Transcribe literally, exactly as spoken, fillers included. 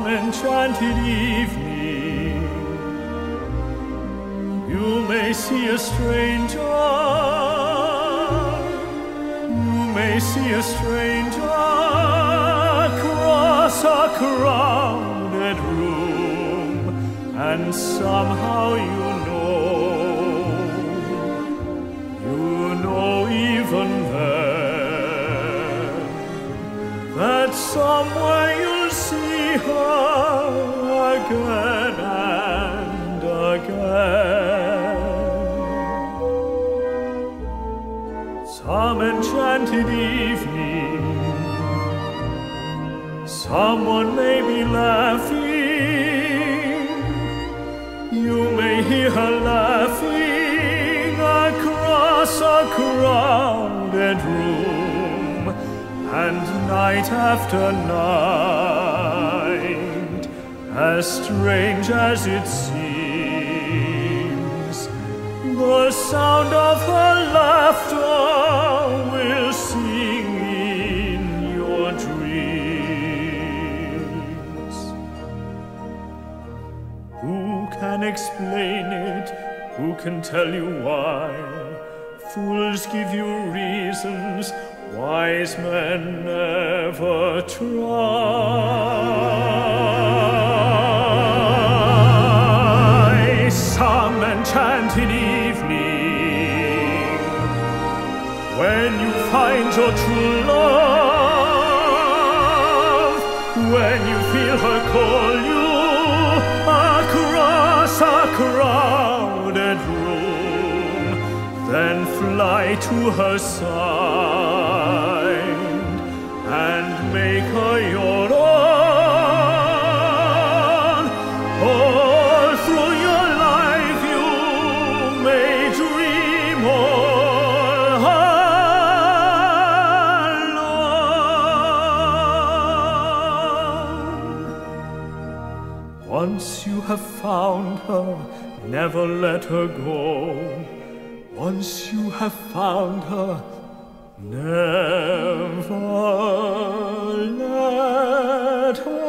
some enchanted evening, you may see a stranger, you may see a stranger cross a crowded room, and somehow you know, you know even then, that somewhere you'll see her again and again. Some enchanted evening, someone may be laughing, you may hear her laughing across a crowded room, and night after night, as strange as it seems, the sound of her laughter will sing in your dreams. Who can explain it? Who can tell you why? Fools give you reasons, wise men never try. Some enchanted evening, when you find your true love, when you feel her call you across a crowded room, then fly to her side and make her your own. All through your life you may dream all alone. Once you have found her, never let her go. Once you have found her, never let her